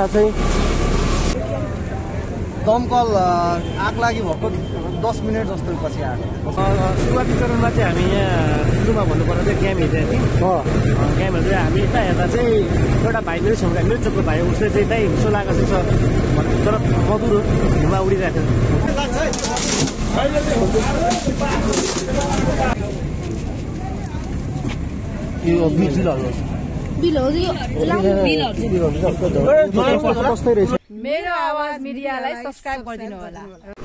यहाँ चाहिँ दमकल आग लागि भएको 10 मिनट जस्तो पछि आएको। सुरुवाती चरणमा चाहिँ हामी यहाँ सुरुमा भन्नुपर्दा चाहिँ क्याम्प हेरेको थियौँ। क्याम्पहरू चाहिँ हामी यता हेर्दा चाहिँ एउटा भाइ मेरो छेउमा मेरो चोकको भाइ उसले चाहिँ त्यही हुसो लागेको छ तर मधुरो धुवा उडिरहेको यो बिजुलहरु कस्तै रहेछ। मेरो आवाज मिडियालाई सब्स्क्राइब गरिदिनु होला।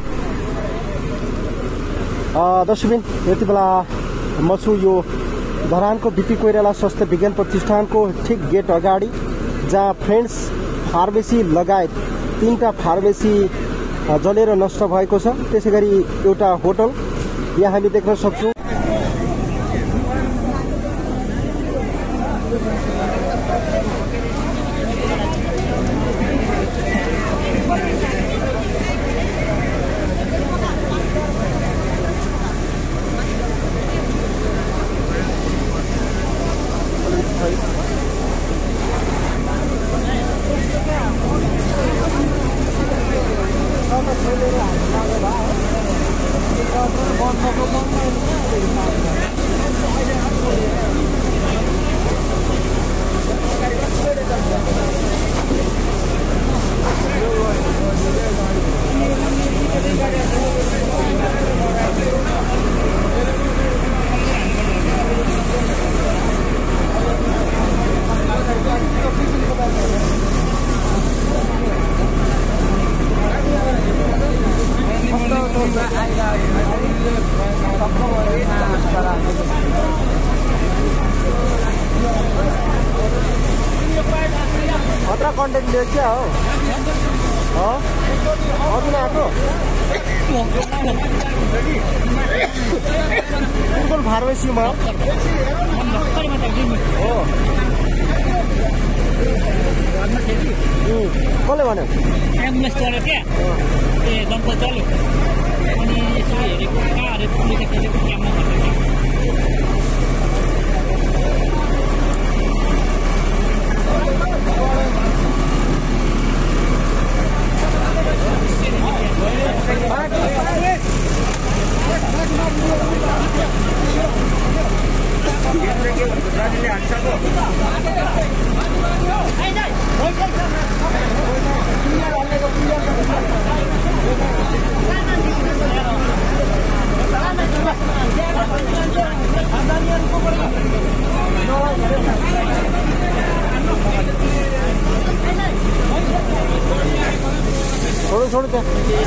दर्शकबिन यति बेला म छु यो धरानको बीपी कोइराला स्वास्थ्य विज्ञान प्रतिष्ठानको ठिक गेट अगाडि जहाँ फ्रेन्ड्स फार्मेसी लगायत 3टा फार्मेसी जलेर नष्ट भएको छ। त्यसैगरी एउटा होटल यहाँ हामी देख्न सक्छौं। खतरा कन्टेन्ट लियो क्या हो अघि आएको कुन फार्मेसीमा हो कसले भन्यो एम्बुलेन्स चल्यो क्या दमकल चल्यो अनि यसो हेरेको कारहरू पुलिसले क्याम्पमा भन्यो छोड़ दे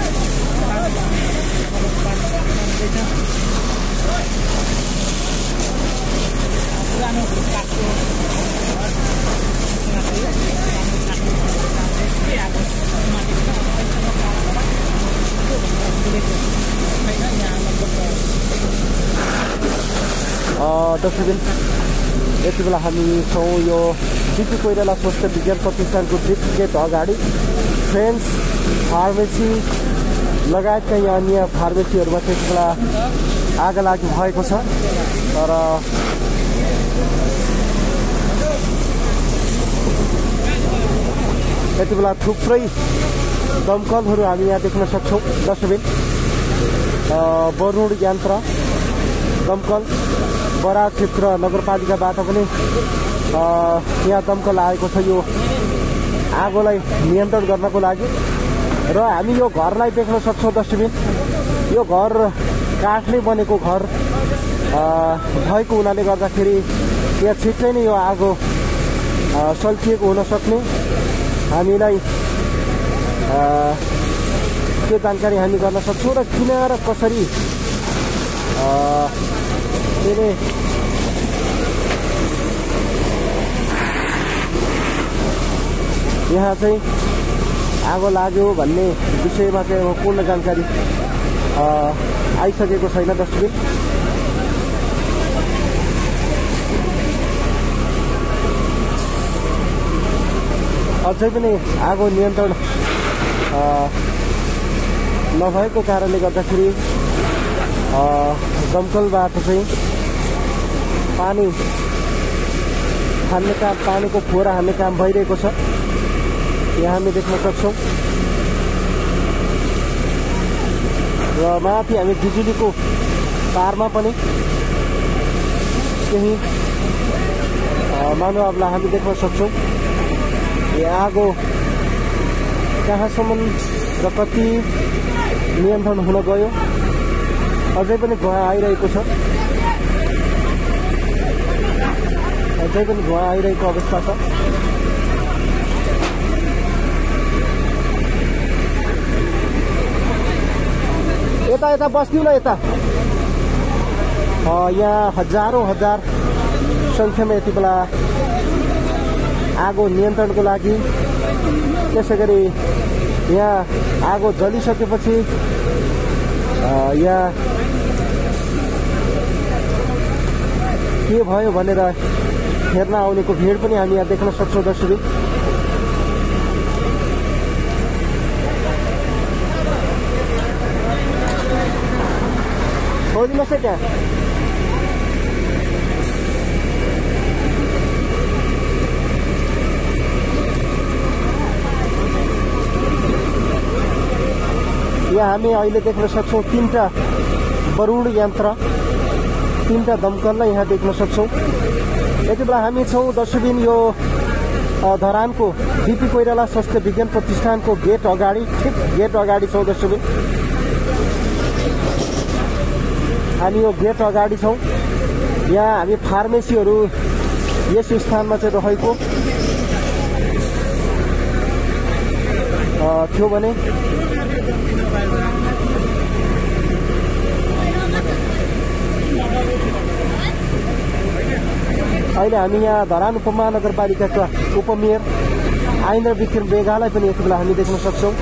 दर्शकबिन यति बेला हामी छौँ यो बीपी कोइराला स्वास्थ्य विज्ञान प्रतिष्ठानको गेट अगाडि फ्रेन्ड्स फार्मेसी लगायतका यहाँ अन्य फार्मेसीहरूमा त्यति बेला आगलागी भएको छ। तर यति बेला थुप्रै दमकलहरू हामी यहाँ देख्न सक्छौँ। दर्शकबिन बरुण यन्त्र दमकल बराक क्षेत्र नगरपालिकाबाट पनि यहाँ दमकल आएको छ यो आगोलाई नियन्त्रण गर्नको लागि। र हामी यो घरलाई देख्न सक्छौँ। दर्शकबिन यो घर काठले बनेको घर भएको हुनाले गर्दाखेरि यहाँ छिट्टै नै यो आगो सल्किएको हुन सक्ने हामीलाई त्यो जानकारी हामी गर्न सक्छौँ। र किन र कसरी यहाँ चाहिँ आगो लाग्यो भन्ने विषयमा चाहिँ पूर्ण जानकारी आइसकेको छैन। दर्शकबिन अझै पनि आगो नियन्त्रण नभएको कारणले गर्दाखेरि दमकलबाट चाहिँ पानी हान्ने काम पानीको फोहरा हान्ने काम भइरहेको छ। यहाँ हामी देख्न सक्छौँ र माथि हामी बिजुलीको तारमा पनि केही मानवहरूलाई हामी देख्न सक्छौँ। यो आगो कहाँसम्म र कति नियन्त्रण हुन गयो, अझै पनि धुवा आइरहेको छ, अझै पनि धुवा आइरहेको अवस्था छ। यता यता बस्दिउँ न यता। यहाँ हजारौँ हजार सङ्ख्यामा यति बेला आगो नियन्त्रणको लागि, त्यसै गरी यहाँ आगो जलिसकेपछि यहाँ के भयो भनेर हेर्न आउनेको भिड पनि हामी यहाँ देख्न सक्छौँ। दर्शक खोज्नुहोस् है त्यहाँ। यहाँ हामी अहिले देख्न सक्छौँ 3टा बरुड यन्त्र, 3टा दमकललाई यहाँ देख्न सक्छौँ। यति बेला हामी छौँ दर्शकबिन यो धरानको बीपी कोइराला स्वास्थ्य विज्ञान प्रतिष्ठानको गेट अगाडि, ठिक गेट अगाडि छौँ दर्शकबिन। हामी यो गेट अगाडि छौँ। यहाँ हामी फार्मेसीहरू यस स्थानमा चाहिँ रहेको थियो भने अहिले हामी यहाँ धरान उपमहानगरपालिकाका उपमेयर आइन्द्र विक्रम बेगालाई पनि यति बेला हामी देख्न सक्छौँ।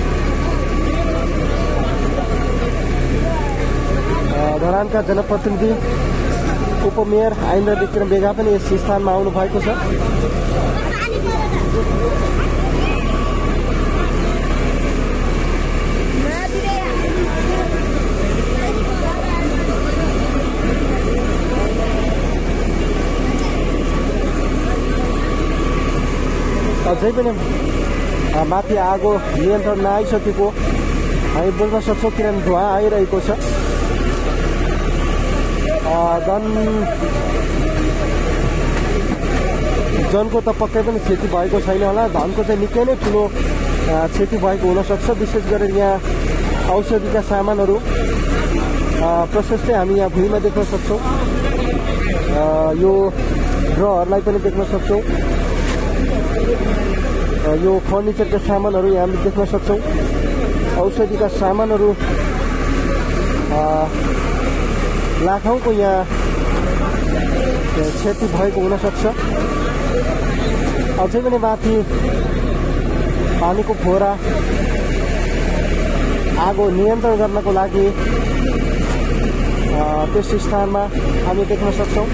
धरानका जनप्रतिनिधि उपमेयर आइन्द्र विक्रम बेगा पनि यस स्थानमा आउनु भएको छ। अझै पनि माथि आगो नियन्त्रण नआइसकेको हामी बुझ्न सक्छौँ, किनभने धुवा आइरहेको छ। जनको त पक्कै पनि क्षति भएको छैन होला, धनको चाहिँ निकै नै ठुलो क्षति भएको हुनसक्छ। विशेष गरेर यहाँ औषधिका सामानहरू प्रशस्तै हामी यहाँ भुइँमा देख्न सक्छौँ। यो ड्रहरूलाई पनि देख्न सक्छौँ। यो फर्निचरका सामानहरू यहाँ हामी देख्न सक्छौँ। औषधिका सामानहरू लाखौँको यहाँ क्षति भएको हुनसक्छ। अझै पनि माथि पानीको फोहरा आगो नियन्त्रण गर्नको लागि त्यस स्थानमा हामी देख्न सक्छौँ।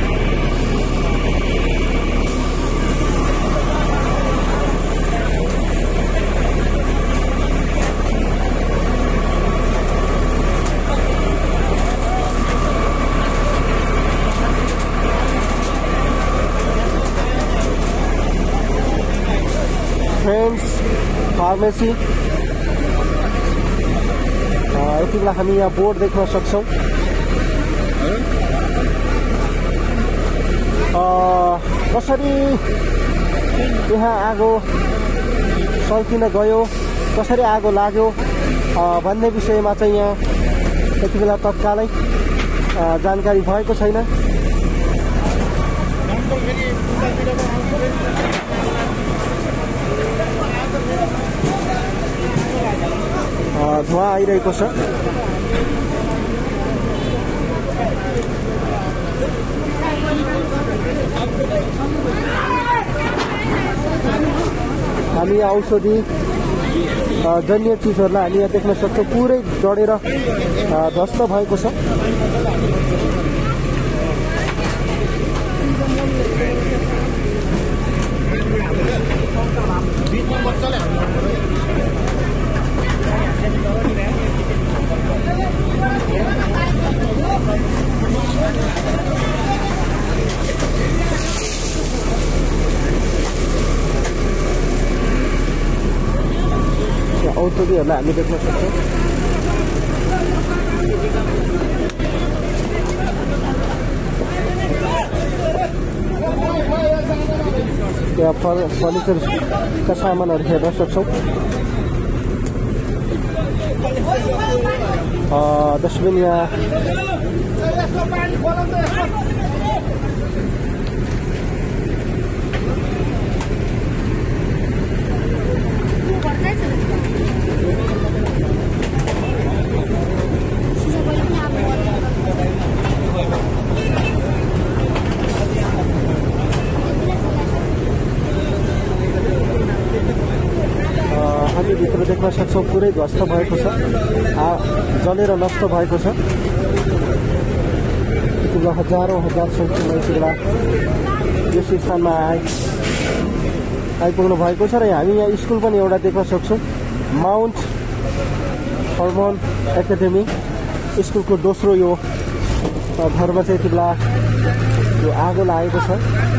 फ्रेन्ड्स फार्मेसी, यति बेला हामी यहाँ बोर्ड देख्न सक्छौँ। कसरी यहाँ आगो सल्किन गयो, कसरी आगो लाग्यो भन्ने विषयमा चाहिँ यहाँ यति बेला तत्कालै जानकारी भएको छैन। धुवा आइरहेको छ। हामी औषधि जन्य चिजहरूलाई हामी यहाँ देख्न सक्छौँ, पुरै जडेर ध्वस्त भएको छ। तस्बिरहरूलाई हामी देख्न सक्छौँ। यहाँ फर्निचरका सामानहरू हेर्न सक्छौँ। डस्टबिन यहाँ हामी भित्र देख्न सक्छौँ पुरै ध्वस्त भएको छ, जलेर नष्ट भएको छ। यति बेला हजारौँ हजार सङ्ख्यामा यति बेला यस स्थानमा आइपुग्नु भएको छ। र हामी यहाँ स्कुल पनि एउटा देख्न सक्छौँ, माउन्ट हर्मन एकाडेमी स्कुलको दोस्रो यो घरमा चाहिँ यति बेला यो आगो लागेको छ।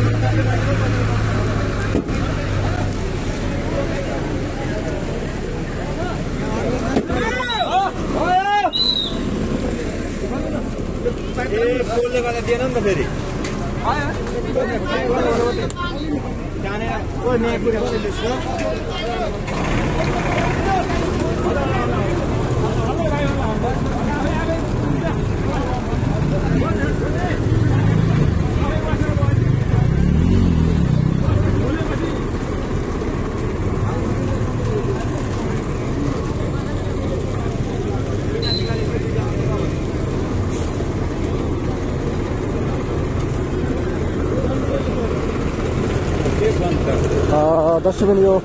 कोलले गर्दा दिएन नि त फेरि दर्शकगण यो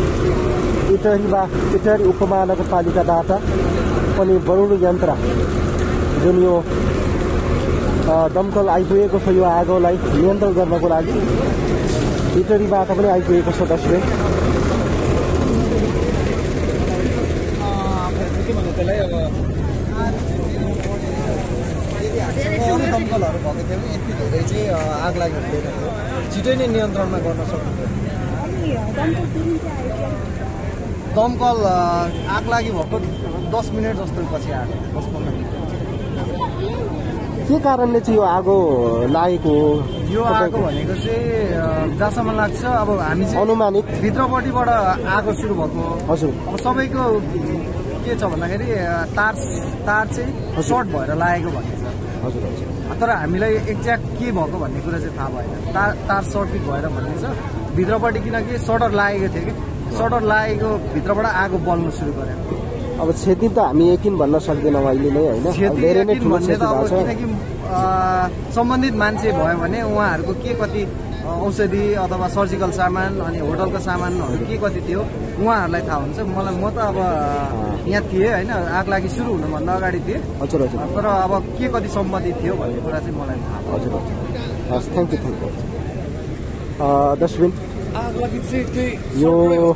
इटहरी उपमहानगरपालिकाबाट पनि बरुड यन्त्र जुन यो दमकल आइपुगेको छ यो आगोलाई नियन्त्रण गर्नको लागि इटहरीबाट पनि आइपुगेको छ। दर्शकगण दमकलहरू भएको थियो भने यति धेरै चाहिँ आग लाग्यो छिटै नै नियन्त्रणमा गर्न सक्थ्यो। दमकल आग लागि भएको 10 मिनट जस्तो पछि आयो, 10-15 मिनट। के कारणले चाहिँ यो आगो लागेको हो? यो आगो भनेको चाहिँ जहाँसम्म लाग्छ अब हामी चाहिँ अनुमानित भित्रपट्टिबाट आगो सुरु भएको। हजुर अब सबैको के छ भन्दाखेरि तार चाहिँ सर्ट भएर लागेको भन्ने छ। हजुर हजुर। तर हामीलाई एक्ज्याक्ट के भएको भन्ने कुरा चाहिँ थाहा भएन। तार सर्किट भएर भन्ने छ भित्रपट्टि, किनकि सटर लागेको थियो कि सटर लागेको भित्रबाट आगो बल्नु सुरु गर्यो। अब क्षति त हामी यकिन भन्न सक्दैनौँ अहिले नै होइन, धेरै नै ठुलो क्षति भएको छ। किनकि सम्बन्धित मान्छे भयो भने उहाँहरूको के कति औषधि अथवा सर्जिकल सामान अनि होटलको सामानहरू के कति थियो उहाँहरूलाई थाहा हुन्छ। म त अब यहाँ थिएँ होइन, आग लागि सुरु हुनुभन्दा अगाडि थिएँ। हजुर हजुर। तर अब के कति सम्पत्ति थियो भन्ने कुरा चाहिँ मलाई थाहा। हजुर हजुर। हस्, थ्याङ्क यू। डस्टबिन यो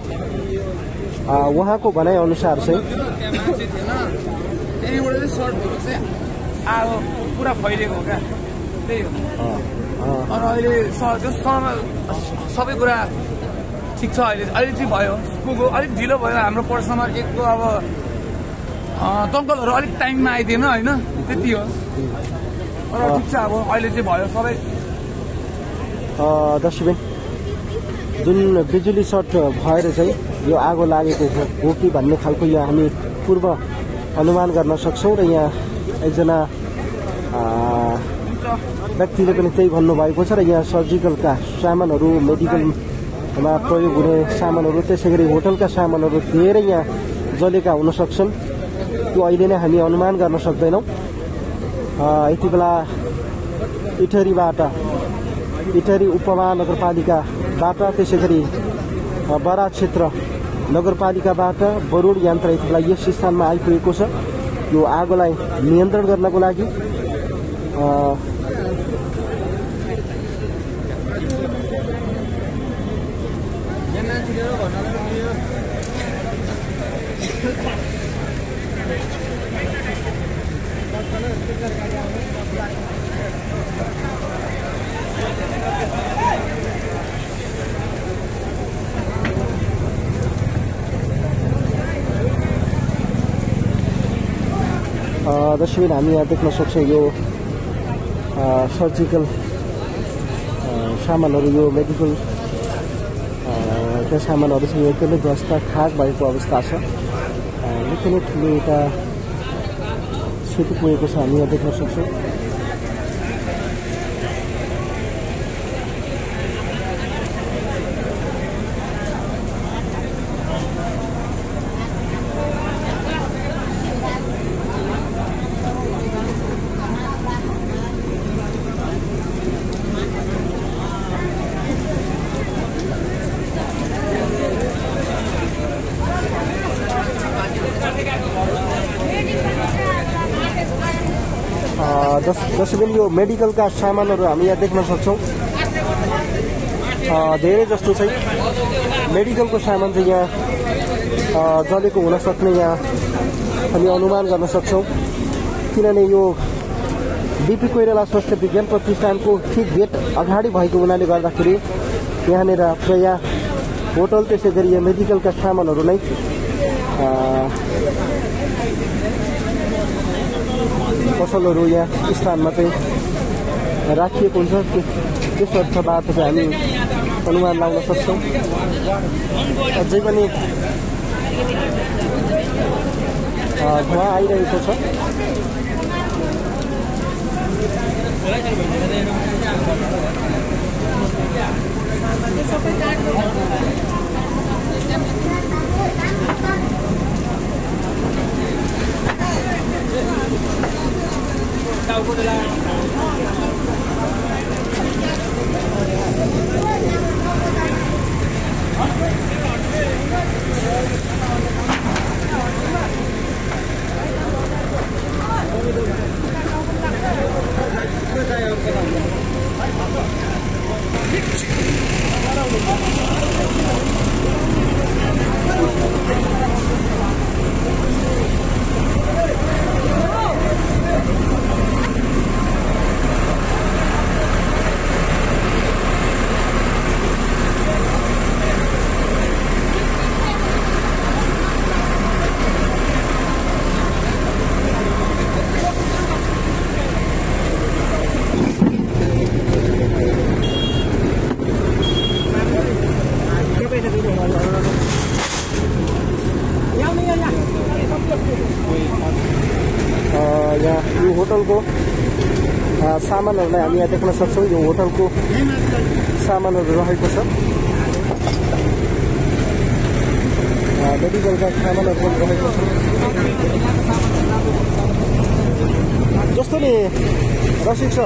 उहाँको भनाइअनुसार चाहिँ त्यहीबाट चाहिँ सर्ट भएको चाहिँ आगो पुरा फैलिएको हो क्या, त्यही हो। अनि अहिले सबै कुरा ठिक छ। अहिले चाहिँ भयो स्कुलको अलिक ढिलो भयो हाम्रो पर्सनमा एकको अब दमकलहरू अलिक टाइममा आइदिएन होइन, त्यति हो। तर ठिक छ, अब अहिले चाहिँ भयो सबै। डस्टबिन जुन बिजुली सर्ट भएर चाहिँ यो आगो लागेको हो कि भन्ने खालको यो हामी पूर्व अनुमान गर्न सक्छौँ। र यहाँ एकजना व्यक्तिले पनि त्यही भन्नुभएको छ। र यहाँ सर्जिकलका सामानहरू, मेडिकलमा प्रयोग हुने सामानहरू, त्यसै गरी होटलका सामानहरू धेरै यहाँ जलेका हुन सक्छन्। त्यो अहिले नै हामी अनुमान गर्न सक्दैनौँ। यति बेला इटहरी उपमहानगरपालिकाबाट त्यसै गरी बराक क्षेत्र नगरपालिकाबाट बरुड यन्त्र यति बेला यस स्थानमा आइपुगेको छ यो आगोलाई नियन्त्रण गर्नको लागि। दर्शकबिन हामी यहाँ देख्न सक्छौँ यो सर्जिकल सामानहरू यो मेडिकल त्यो सामानहरू चाहिँ एकदमै ध्वस्त खाक भएको अवस्था छ। निकै नै ठुलो एउटा क्षति पुगेको छ हामी यहाँ देख्न सक्छौँ। जसरी यो मेडिकलका सामानहरू हामी यहाँ देख्न सक्छौँ। धेरै जस्तो चाहिँ मेडिकलको सामान चाहिँ यहाँ जलेको हुन सक्ने यहाँ हामी अनुमान गर्न सक्छौँ। किनभने यो बिपी कोइराला स्वास्थ्य विज्ञान प्रतिष्ठानको ठिक गेट अगाडि भएको हुनाले गर्दाखेरि यहाँनिर प्रायः होटल त्यसै गरी यो मेडिकलका सामानहरू नै पसलहरू यहाँ स्थानमा चाहिँ राखिएको हुन्छ। त्यस अर्थबाट चाहिँ हामी अनुमान लगाउन सक्छौँ। अझै पनि धुवा आइरहेको छ। यो होटलको सामानहरूलाई हामी यहाँ देख्न सक्छौँ। यो होटलको सामानहरू रहेको छ। मेडिकलका सामानहरू पनि रहेको छ। जस्तो नि रसिक सर,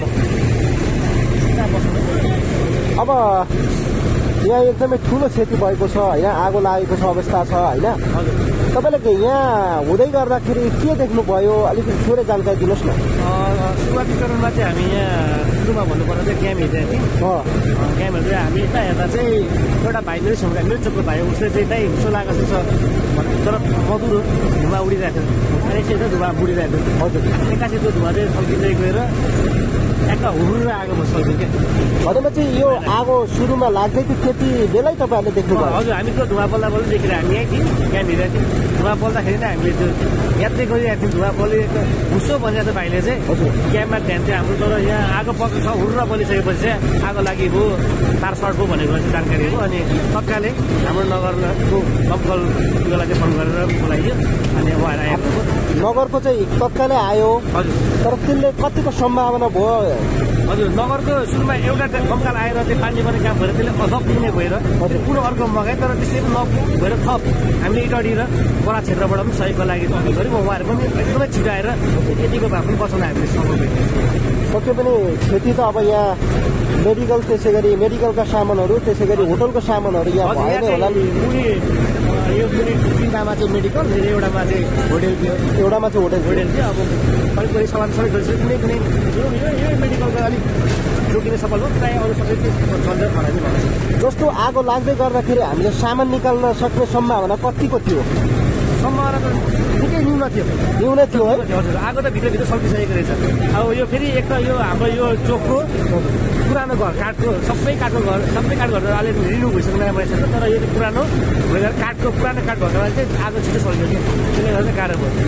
अब यहाँ एकदमै ठुलो क्षति भएको छ होइन, आगो लागेको छ अवस्था छ होइन। तपाईँले यहाँ हुँदै गर्दाखेरि के देख्नुभयो अलिकति थोरै जानकारी दिनुहोस् न। सुरुवाती चरणमा चाहिँ हामी यहाँ सुरुमा भन्नुपर्दा चाहिँ क्याम्प हेरेको थियौँ। क्याम्पहरू चाहिँ हामी यता हेर्दा चाहिँ एउटा भाइ मेरो छेउमा मेरो चोकको भाइ उसले चाहिँ त्यही हुसो लागेको छ तर मधुरो धुवा उडिरहेको थियो। अनि यसरी चाहिँ धुवा उडिरहेको थियो। हजुर, एक्कासी त्यो धुवा चाहिँ सल्किँदै गएर एक्का हुरुर आगो सल्कियो क्या। भनेमा चाहिँ यो आगो सुरुमा लाग्दै थियो त्यति बेलै तपाईँहरूले देख्नुभयो? हजुर, हामी त्यो धुवा बल्दा बल्ल देखेर हामी यहीँ थियौँ, क्याम्प हेरेको थियौँ। धुवा बल्दाखेरि नै हामीले त्यो यात्रै गरिरहेको थियौँ। धुवा बलिएको हुसो भनेर भाइले चाहिँ क्याम्पमा ध्यान थियो हाम्रो। तर यहाँ आगो पक्क छ, हुरुर बलिसकेपछि चाहिँ आगो लागि भयो, तार सर्ट भयो भनेको चाहिँ जानकारी हो। अनि तत्कालै हाम्रो नगरको दमकललाई चाहिँ फोन गरेर बोलाइयो। अनि उहाँहरू आएको नगरको चाहिँ तत्कालै आयो। हजुर, तर त्यसले कतिको सम्भावना भयो? हजुर, नगरको सुरुमा एउटा दमकल आएर चाहिँ पानी पर्ने काम भएर त्यसले अथप पुग्ने भएर पुरो अर्को मगाए। तर त्यसले पनि नभएर थप हामीले इटडी र बडा क्षेत्रबाट पनि सहयोगको लागि तलब गऱ्यौँ। उहाँहरू पनि एकदमै छिटो आएर यतिको भए पनि बचाउन हामीले सफल भयौँ। पक्कै पनि क्षति त अब यहाँ मेडिकल त्यसै गरी मेडिकलका सामानहरू त्यसै गरी होटलको सामानहरू यहाँ भएन होला नि। यो कुनै तिनवटामा चाहिँ मेडिकल, एउटामा चाहिँ होटेल थियो। एउटामा चाहिँ होटेल थियो। अब अलिक बढी सामान सबै कुनै कुनै यो मेडिकलको अलिक जोगिने सफल हो, प्रायः अरू सबै चल्छ खराबी भएको छ। जस्तो आगो लाग्दै गर्दाखेरि हामीले सामान निकाल्न सक्ने सम्भावना कतिको थियो? सम्भावना त निकै न्यून थियो। न्यून थियो है? हजुर, आगो त भित्रभित्र सल्किसकेको रहेछ। अब यो फेरि एक त यो हाम्रो यो चोकको पुरानो घर काठको सबै काठको घर अलिक रिन्यू भइसक्यो नयाँ भइसक्छ। तर यो पुरानो काठको पुरानो काठ भएको चाहिँ आगो छिटो सल्कियो कि त्यसले गर्दा गाह्रो भयो। जस्तो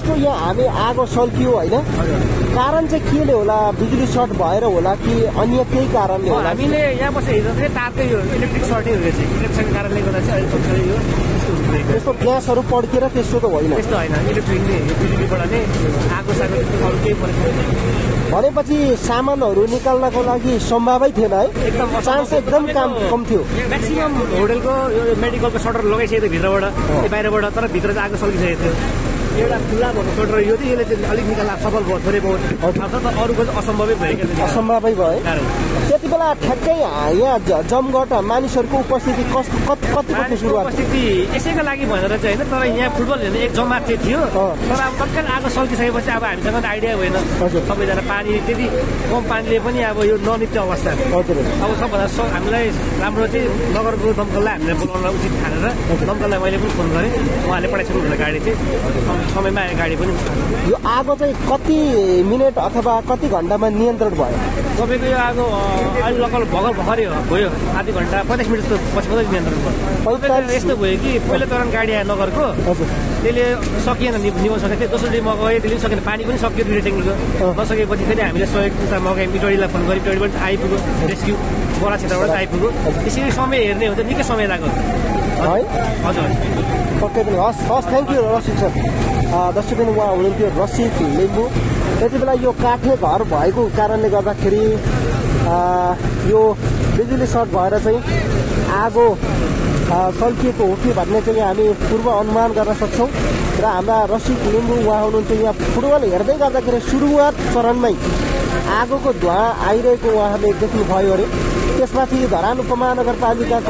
जस्तो यहाँ हामी आगो सल्कियो होइन, कारण चाहिँ केले होला? बिजुली सर्ट भएर होला कि अन्य केही कारणले होला? हामीले यहाँ बसेर हिजो चाहिँ तारकै यो इलेक्ट्रिक सर्टै हुँदैछ, इलेक्ट्रिकको कारणले गर्दा चाहिँ अहिले थोरै यो त्यस्तो ग्यासहरू पड्केर त्यस्तो त होइन? त्यस्तो होइन, इलेक्ट्रिक नै बिजुलीबाट नै आगो सागो त्यस्तो अरू केही परेको छैन। भनेपछि सामानहरू निकाल्नको लागि सम्भावै थिएन है? एकदम चान्स एकदम कम थियो। म्याक्सिमम होटलको यो मेडिकलको सटर लगाइसकेको थियो भित्रबाट, बाहिरबाट, तर भित्र चाहिँ आगो सल्किसकेको थियो। एउटा खुल्ला भएको सटर यो चाहिँ यसले चाहिँ अलिक निकाल्न सफल भयो थोरै बहुत, तर अरूको चाहिँ असम्भवै भयो। असम्भवै भयो। त्यति बेला ठ्याक्कै यहाँ जमघट मानिसहरूको उपस्थिति कतिको सुरुवात? उपस्थिति यसैको लागि भनेर चाहिँ होइन, तर यहाँ फुटबल हेर्ने एक जमात चाहिँ थियो, तर अब तत्काल आगो सल्किसकेपछि अब हामीसँग त आइडिया भएन। सबैजना पानी त्यति कम पानीले पनि अब यो ननित्य अवस्था। अब सबभन्दा हामीलाई राम्रो चाहिँ नगरको दमकललाई हामीले बोलाउन उचित ठानेर दमकललाई मैले पनि फोन गरेँ, उहाँले पठाइसक्नु हुँदैन गाडी चाहिँ समयमा आयो, गाडी पनि। यो आगो चाहिँ कति मिनट अथवा कति घन्टामा नियन्त्रण भयो? तपाईँको यो आगो अहिले लगभग भर्खरै भयो, आधी घन्टा 45 मिनट जस्तो पछि मात्रै नियन्त्रण भयो। यस्तो भयो कि पहिलो चरण गाडी आयो नगरको, त्यसले सकिएन निभाउन सकेको थियो। दोस्रो डे मगायो, त्यसले सकेन, पानी पनि सक्यो दुईवटा ट्याङ्कीको। नसकेपछि फेरि हामीले सहयोग मगायौँ, पिटोडीलाई फोन गरेँ, पिटोडीबाट आइपुग्यो रेस्क्यु, बडा क्षेत्रबाट आइपुग्यो। त्यसरी समय हेर्ने हो भने निकै समय लाग्यो है। हजुर पक्कै पनि। हस् हस्, थ्याङ्क यू रसिद सर। दर्शकबिन उहाँ हुनुहुन्थ्यो रसिद लिम्बू। त्यति बेला यो काठे घर भएको कारणले गर्दाखेरि यो बिजुली सर्ट भएर चाहिँ आगो सल्किएको हो कि भन्ने चाहिँ हामी पूर्व अनुमान गर्न सक्छौँ। र हाम्रा रसिद लिम्बू उहाँ हुनुहुन्थ्यो यहाँ फुटबल हेर्दै गर्दाखेरि सुरुवात चरणमै आगोको धुवा आइरहेको उहाँहरूले देख्नुभयो अरे। त्यसमाथि धरान उपमहानगरपालिकाको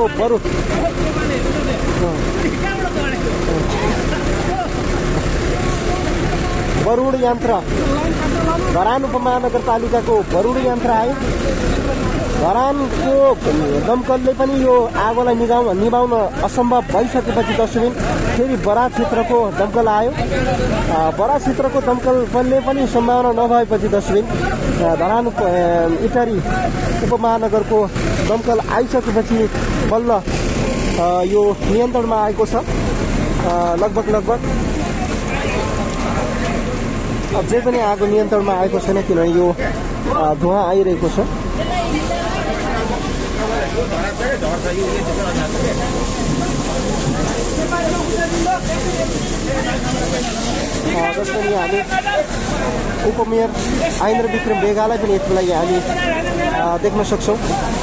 बरुड यन्त्र, धरान उपमहानगरपालिकाको बरुड यन्त्र आयो। धरानको दमकलले पनि यो आगोलाई निभाउन असम्भव भइसकेपछि दर्शकबिन फेरि बराक क्षेत्रको दमकल आयो। बराक क्षेत्रको दमकलले पनि सम्भावना नभएपछि दर्शकबिन धरान इटारी उपमहानगरको दमकल आइसकेपछि बल्ल यो नियन्त्रणमा आएको छ। लगभग अझै पनि आगो नियन्त्रणमा आएको छैन, किनभने यो धुवा आइरहेको छ। जसरी हामी उपमेयर आइन्द्र विक्रम बेगालाई पनि यति बेला हामी देख्न सक्छौँ।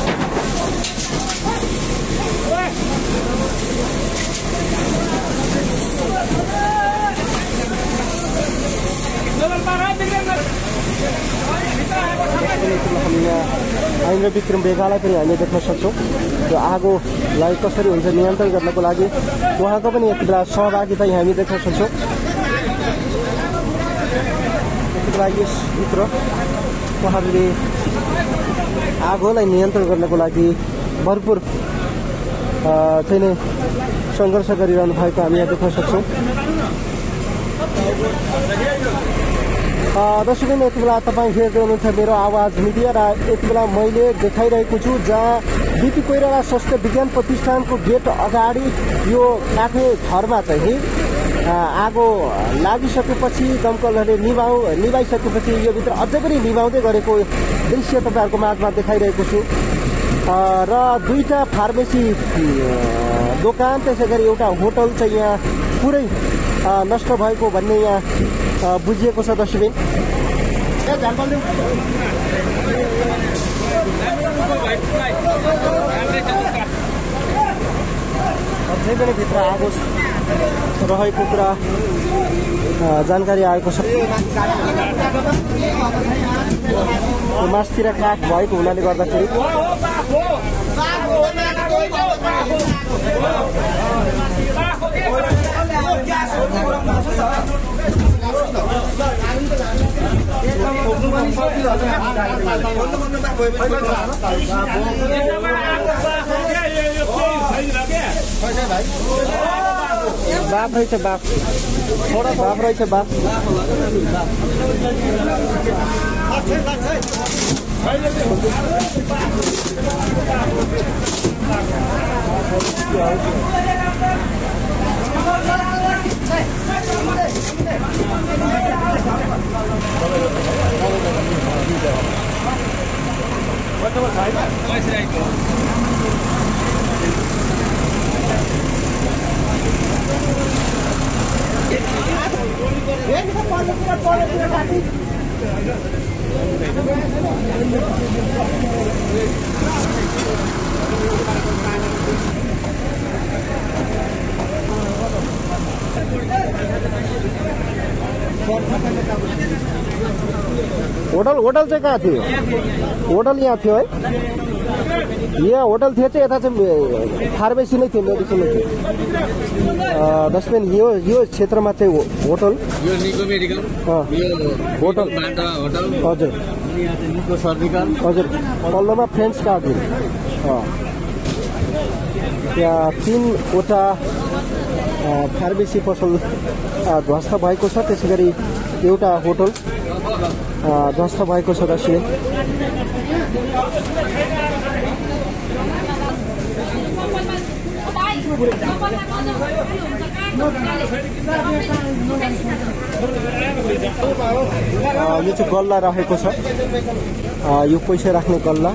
आइन्द्र विक्रम बेगालाई पनि हामीले देख्न सक्छौँ। यो आगोलाई कसरी हुन्छ नियन्त्रण गर्नको लागि उहाँको पनि यति बेला सहभागिता हामी देख्न सक्छौँ। यति बेला यसभित्र उहाँहरूले आगोलाई नियन्त्रण गर्नको लागि भरपुर चाहिँ नै सङ्घर्ष गरिरहनु भएको हामी यहाँ देख्न सक्छौँ। दर्शकबिन यति बेला तपाईँ हेर्दै हुनुहुन्छ मेरो आवाज मिडिया र यति बेला मैले देखाइरहेको छु जहाँ बिपी कोइराला स्वास्थ्य विज्ञान प्रतिष्ठानको गेट अगाडि यो काठे घरमा चाहिँ आगो लागिसकेपछि दमकलहरूले निभाइसकेपछि यो भित्र अझै पनि निभाउँदै गरेको दृश्य तपाईँहरूको माझमा देखाइरहेको छु। र दुईटा फार्मेसी दोकान त्यसै गरी एउटा होटल चाहिँ यहाँ पुरै नष्ट भएको भन्ने यहाँ बुझिएको छ दर्शकबिन। अझै पनि भित्र आगो रहेको कुरा जानकारी आएको छ। मासतिर काठ भएको हुनाले गर्दाखेरि बाफ रहेछ, बाफ रहेछ, बाफ होटल चाहिँ कहाँ थियो? होटल यहाँ थियो है? यहाँ होटल थियो चाहिँ यता चाहिँ फार्मेसी नै थियो, मेडिसिन नै थियो। दसैँ यो क्षेत्रमा चाहिँ होटल, यो निको मेडिकल, यो होटल होटल, हजुर यहाँ चाहिँ निको सर्जिकल, हजुर पल्लोमा फ्रेन्ड्स कार्ड त्यहाँ 3वटा फार्मेसी पसल ध्वस्त भएको छ। त्यसै गरी एउटा होटल ध्वस्त भएको छ दर्शक। यो चाहिँ गल्ला रहेको छ, यो पैसा राख्ने गल्ला।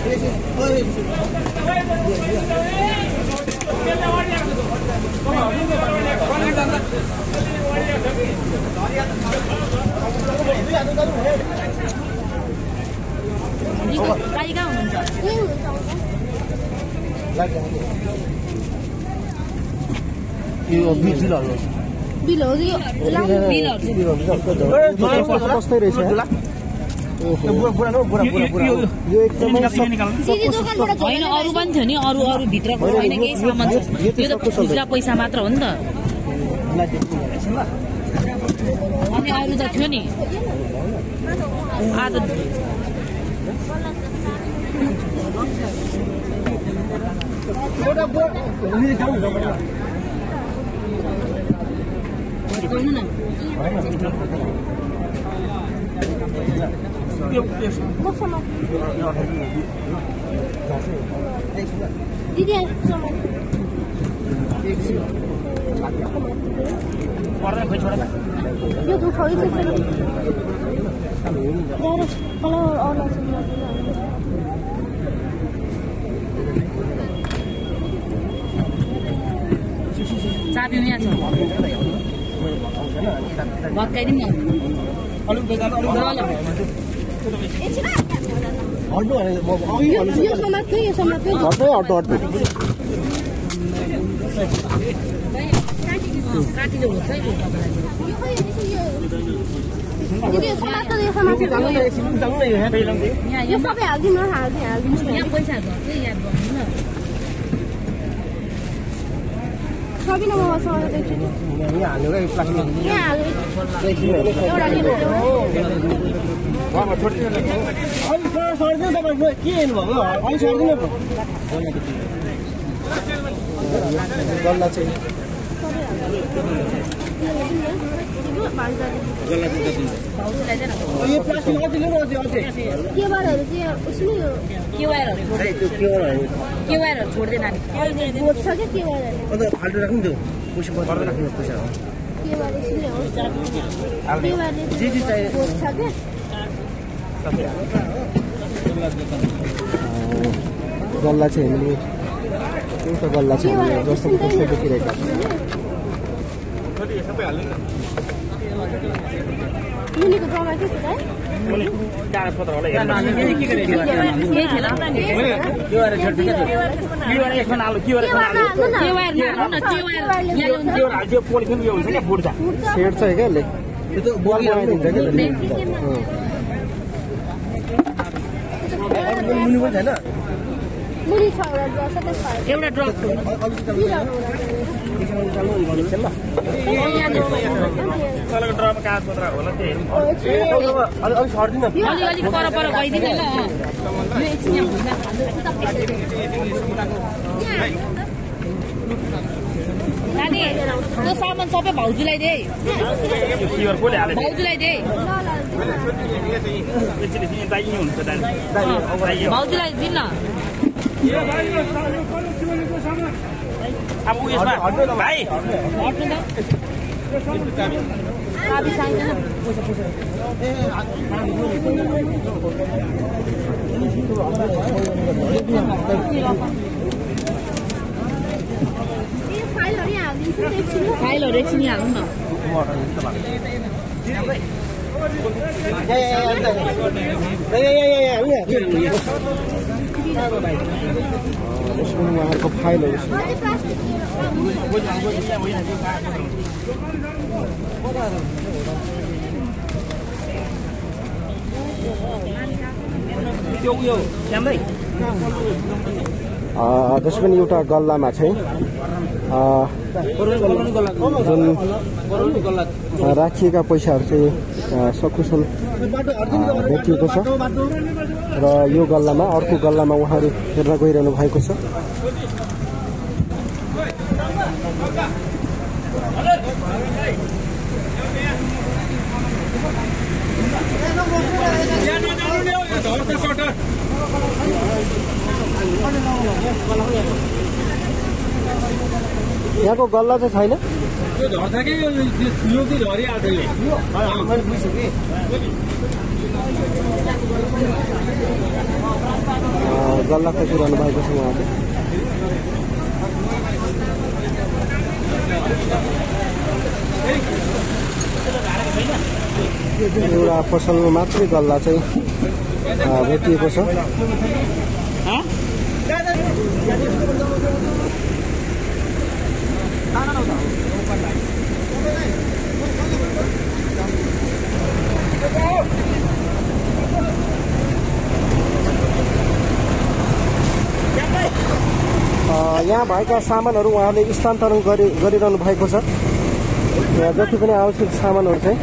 कस्तै रहेछ यो एकदमै होइन, अरू पनि थियो नि, अरू भित्रको छैन केही सामान छ। यो त खुजुरा पैसा मात्र हो नि त। अनि अरू त थियो नि आज। दिदी यो तो थोड़ी सी यार कलर और चाबी यहाँ छ, भत्काइदिउँ न। यो समात्नु काटिलो हुन्छ है यो सबै हालिदिनु यहाँ पैसाहरू चाहिँ याद गर्नु न। सकिन म गल्ला चाहिँ केवारहरू छोड्दै नानी फाल्टो राख्नु त्यो पैसा पर्दा राख्नु पैसा जे जे चाहियो गल्ला चाहिँ हामीले एउटा गल्ला चाहिँ हामीले जस्तो त्यस्तै देखिरहेका छौँ। मुनिको ड्रमा के छ त सेट छ क्या यसले, यो त बल बनाइदिन्छ क्या मुनि पनि छैन। मुनि छ एउटा ड्रप अलिक पर गइदिनु ल। नानी त्यो सामान सबै भाउजूलाई दे, भाउजूलाई दे, भाउजूलाई दिन्न। अब उयसमा भाइ चाबी चाहिँदैन फाइलहरू एकछिन हाल्नु न उहाँहरूको फाइलहरू जस पनि एउटा गल्लामा चाहिँ जुन राखिएका पैसाहरू चाहिँ सकुशल भेटिएको छ र यो गल्लामा अर्को गल्लामा उहाँहरू हेर्न गइरहनु भएको छ। यहाँको गल्ला चाहिँ छैन गल्ला खोजिरहनु भएको छ उहाँले। एउटा पसलमा मात्रै गल्ला चाहिँ भेटिएको छ। यहाँ भएका सामानहरू उहाँले स्थानान्तरण गरिरहनु भएको छ। यहाँ जति पनि आवश्यक सामानहरू चाहिँ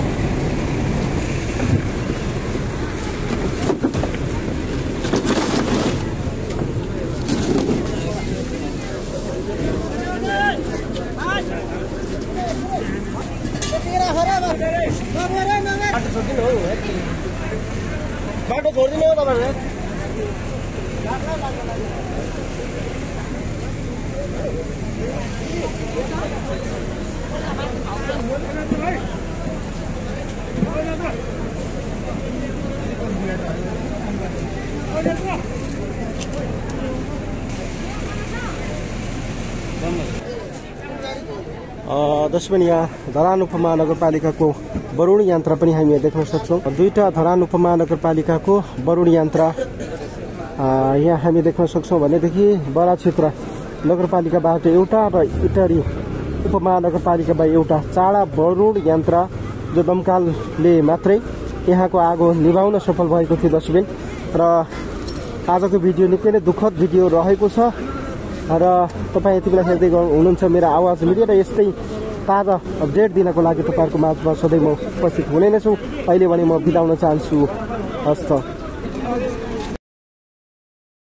बाटो छोडिदिनु हो तपाईँहरूले। जस पनि यहाँ धरान उपमहानगरपालिकाको वरुण यन्त्र पनि हामी देख्न सक्छौँ। दुईटा धरान उपमहानगरपालिकाको वरुण यन्त्र यहाँ हामी देख्न सक्छौँ। भनेदेखि बरा क्षेत्र नगरपालिकाबाट एउटा र इटरी उपमहानगरपालिकाबाट एउटा चाडा वरुण यन्त्र जो दमकालले मात्रै यहाँको आगो निभाउन सफल भएको थियो दर्शकबिन। र आजको भिडियो निकै नै दुःखद भिडियो रहेको छ र तपाईँ यति बेला हेर्दै हुनुहुन्छ मेरो आवाज मिडिया र यस्तै ताजा अपडेट दिनको लागि तपाईँहरूको माझमा सधैँ म उपस्थित हुने नै छु। अहिले भने म बिताउन चाहन्छु। हस्त।